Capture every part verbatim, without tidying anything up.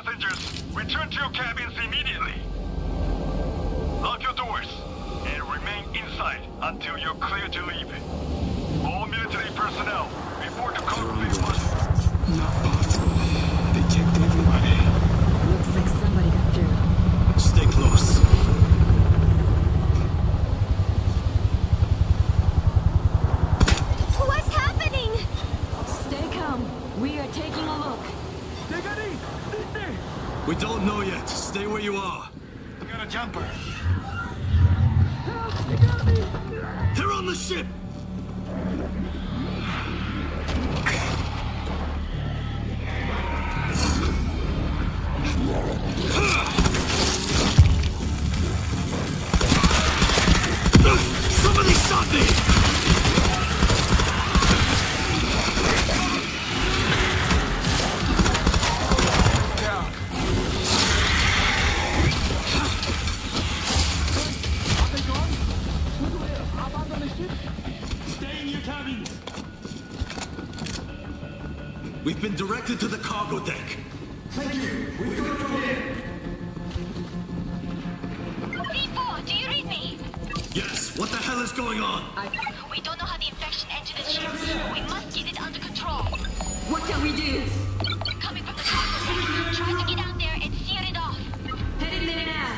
passengers, return to your cabins immediately. Lock your doors and remain inside until you're clear to leave. All military personnel, report to cockpit one. Not possible. They checked everybody. Looks like somebody got through. Stay close. What's happening? Stay calm. We are taking a look. We don't know yet. Stay where you are. We got a jumper. They're on the ship! Somebody shot me! We've been directed to the cargo deck. Thank you. We've got it from here. V four, do you read me? Yes. What the hell is going on? I... We don't know how the infection entered the ship. We must get it under control. What can we do? Coming from the cargo deck. Try to get out there and seal it off. Heading there now.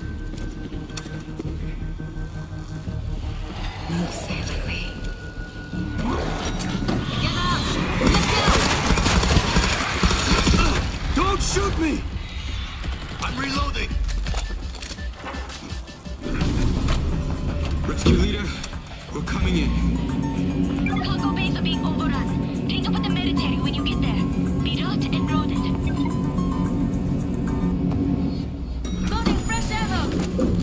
Move safely. Get up! Let's go! Don't shoot me! I'm reloading. Rescue leader, we're coming in. Cargo bays are being overrun. Take up with the military when you get there. Be route and loaded. Loading fresh ammo!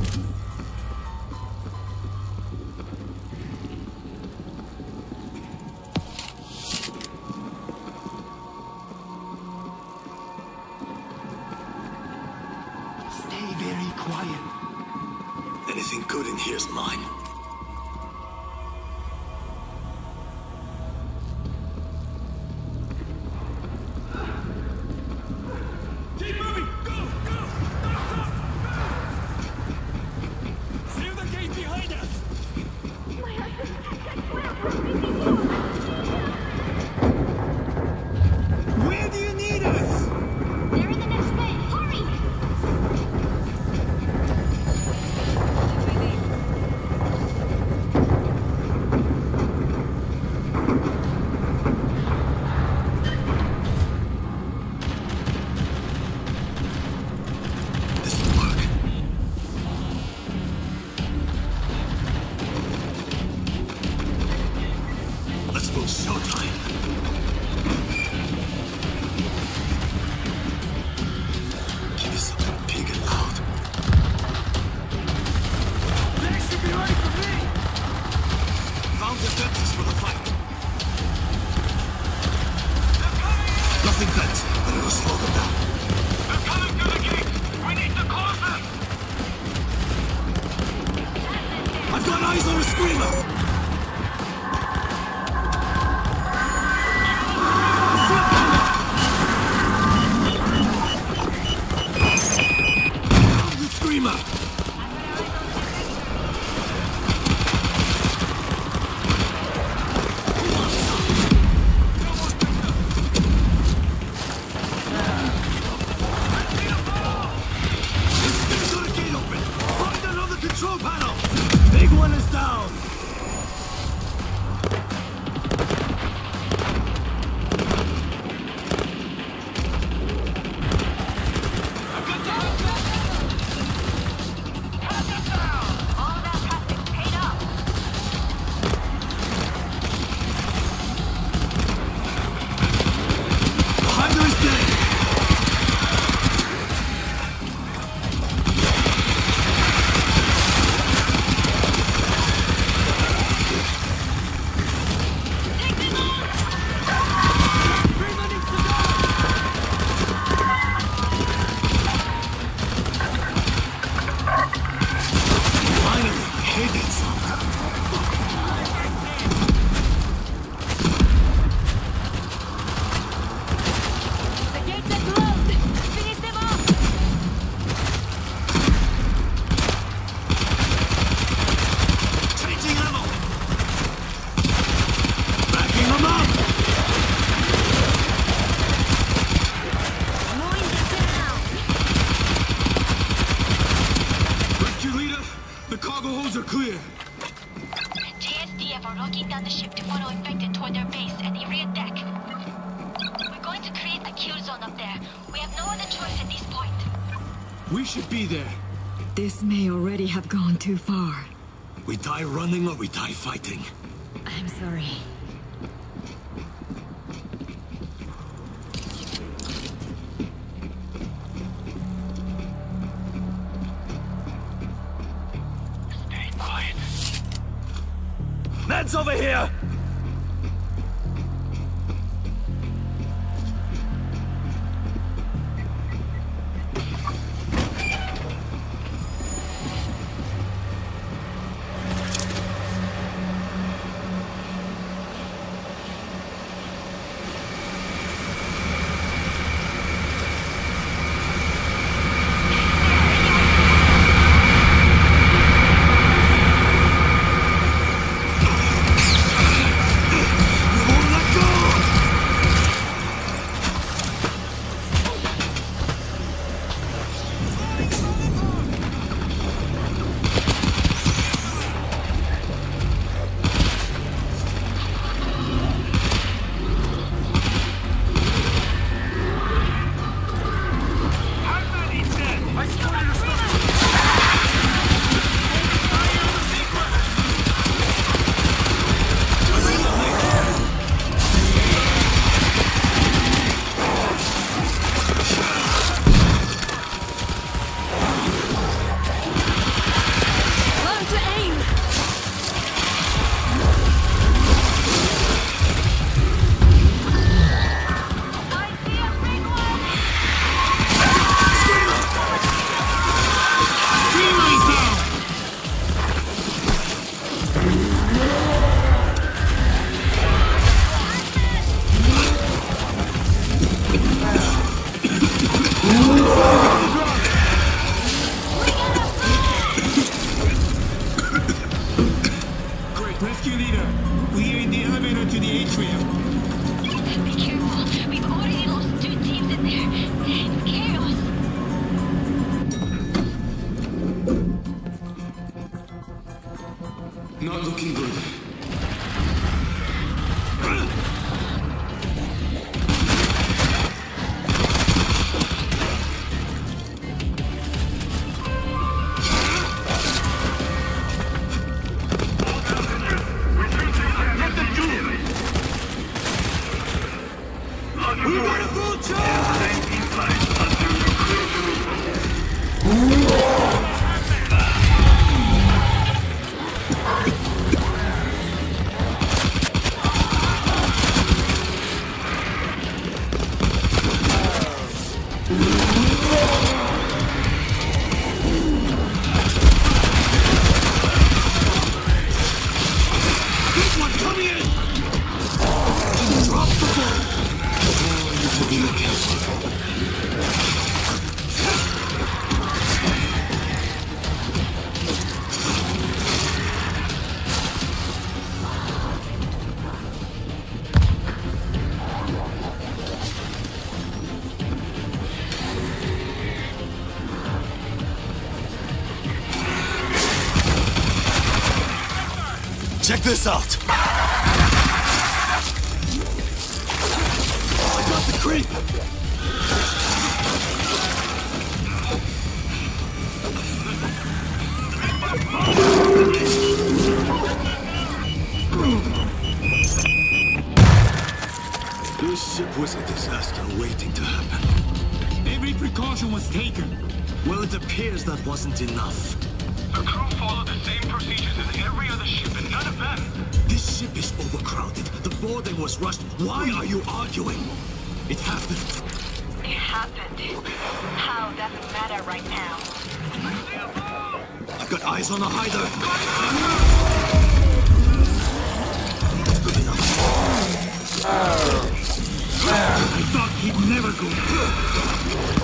Stay very quiet. Anything good in here's mine. Keep moving! Go! Go! Don't stop! Seal the gate behind us! My husband! That's Where do you need us? They're in the next bay! Hurry! This will work. Let's go showtime. Give me something big and loud. They should be ready for me! Found defenses for the fight. Nothing vent, but it'll slow them down. They're coming through the gate! We need to close them! I've got eyes on a screamer! The screamer! Got a gate open! Find another control panel! Big one is down! zone up there. We have no other choice at this point. We should be there. This may already have gone too far. We die running or we die fighting. I'm sorry. Stay quiet. Man's over here! Rescue leader, we are in the elevator to the atrium. Be careful. We've already lost two teams in there. It's chaos. Not looking good. We want a vulture! Remain inside until you're clear to leave. Big one coming in! Drop the ball! Be careful. Check this out! I got the creep! This ship was a disaster waiting to happen. Every precaution was taken. Well, it appears that wasn't enough. The crew followed the same procedures as every other ship, and none of them. This ship is overcrowded. The boarding was rushed. Why are you arguing? It happened. It happened. How doesn't matter right now. I've got eyes on a hider. That's good enough. I thought he'd never go.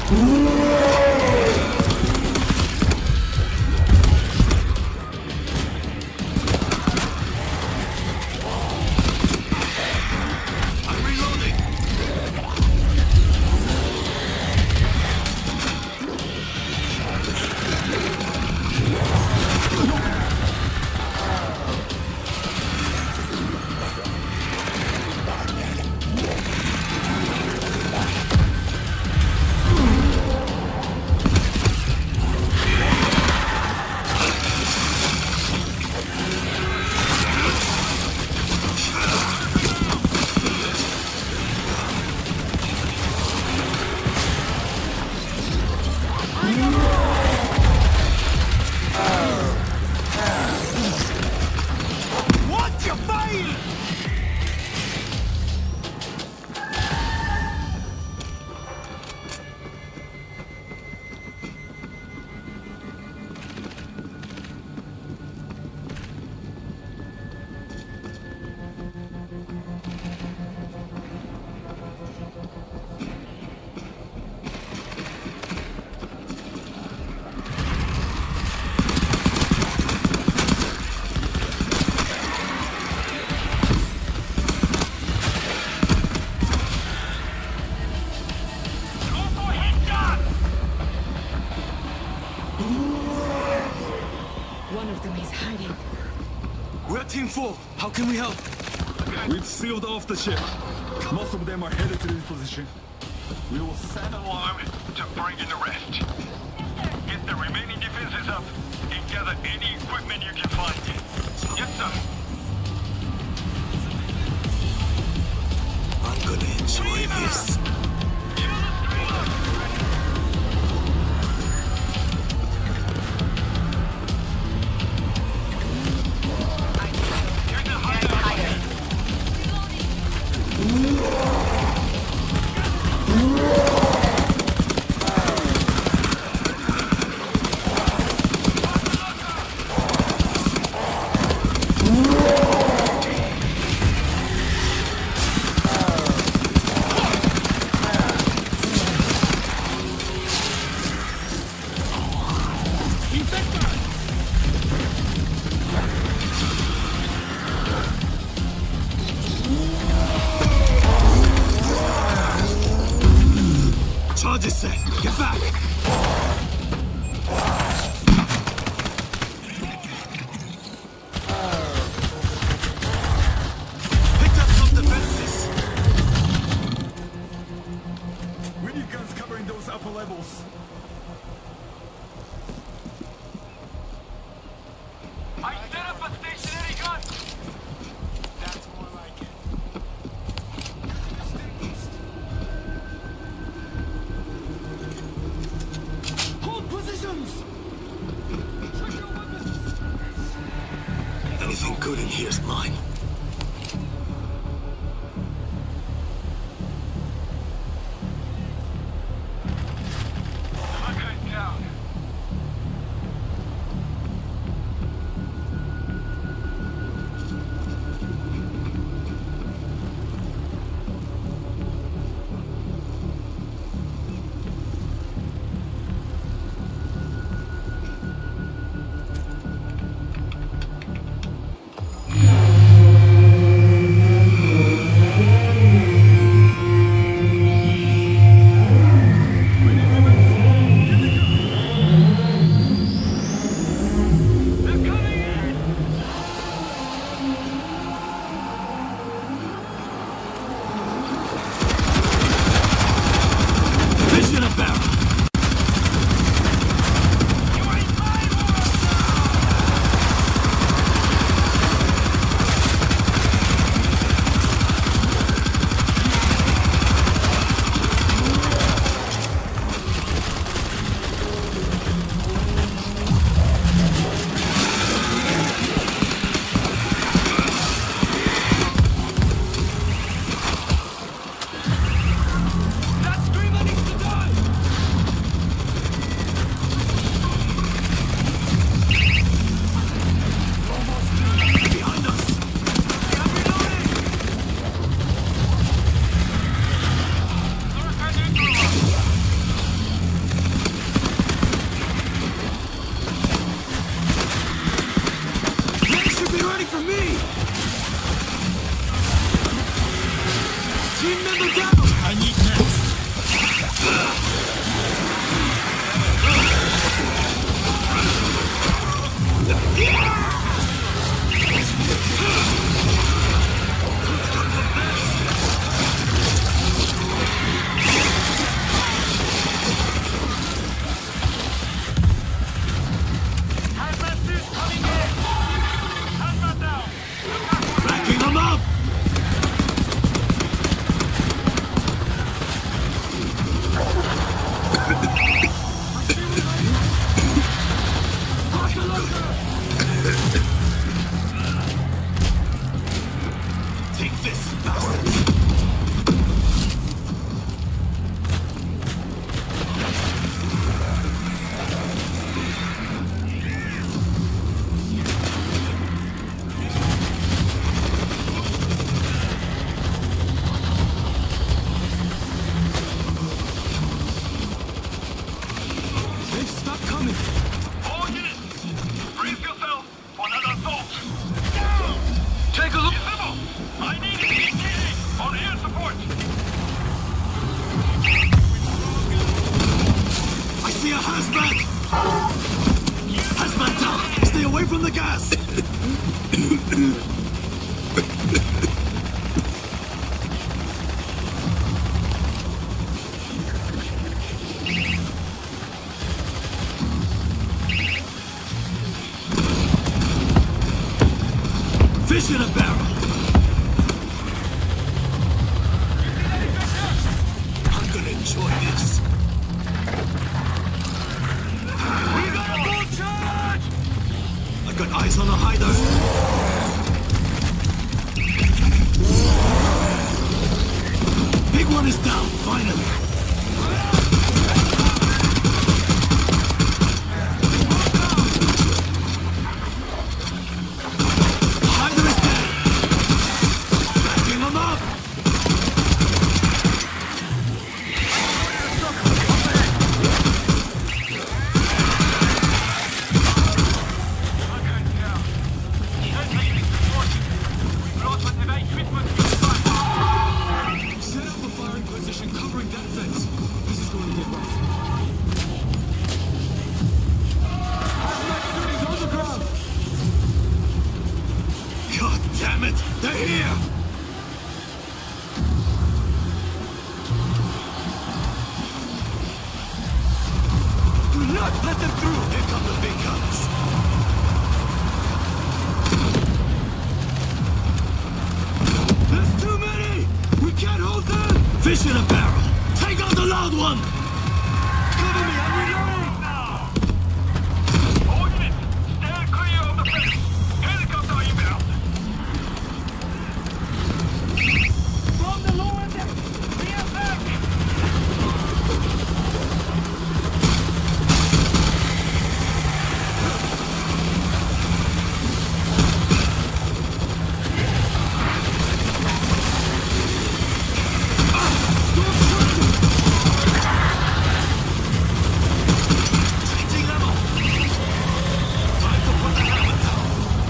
Team four, how can we help? We've sealed off the ship. Most of them are headed to this position. We will set alarm to bring in the rest. Get the remaining defenses up and gather any equipment you can find. Yes, sir. I'm gonna enjoy this. Charges set. Get back. Picked up some defenses. We need guns covering those upper levels. I set up a stationary gun. That's more like it. Anything good in here's mine. Hunker down. Hazmat! Hazmat down! Stay away from the gas! Fish in a barrel! I'm gonna enjoy this. We got a full charge! I've got eyes on a hider. Big one is down, finally. Hider is dead. Backing him up. Set up a firing position covering that fence. This is going to get rough. Hazmat suit is on the ground. God damn it! They're here! Do not let them through. Here come the big guns. There's too many. We can't hold them. Fish in a barrel. Take out the loud one! Cover me. I'm reloading. All units, stand clear of the fence. Helicopter inbound. From the lower deck, we are back. Changing level. Time to put the helmet down.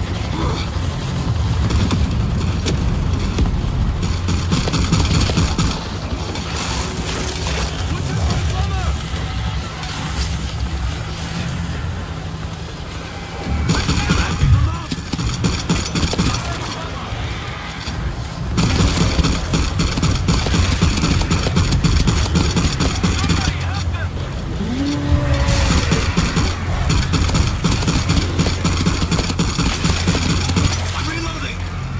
Backing them up. I'm reloading.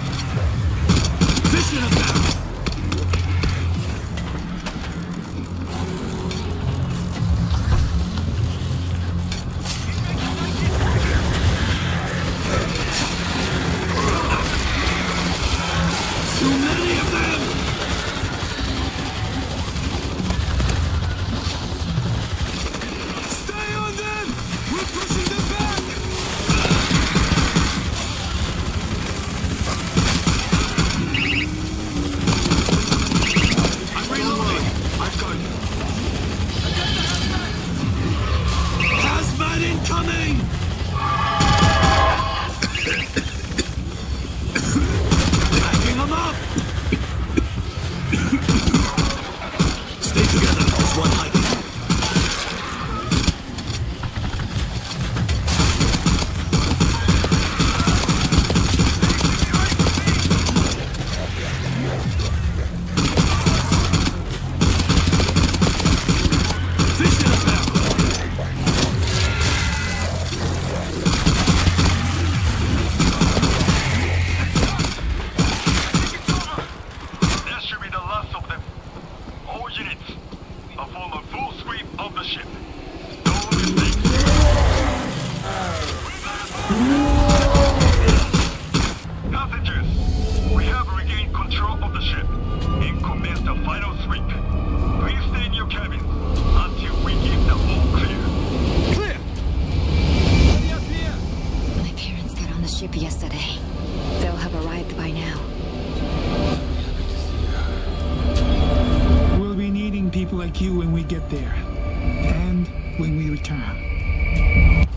Fish in a barrel. Too many of them. Stay on them. We're pushing them back. I'm reloading. I've got it. Hazmat incoming. Backing them up. Stay together. There's one hiding. Fish in a barrel. That should be the last of them. All units, perform a full sweep of the ship. No mistakes. Passengers, we have regained control of the ship and commenced the final sweep. Please stay in your cabins until we give the all clear. Clear. Ready up here. My parents got on the ship yesterday. They'll have arrived by now. We'll be needing people like you when we get there. And when we return.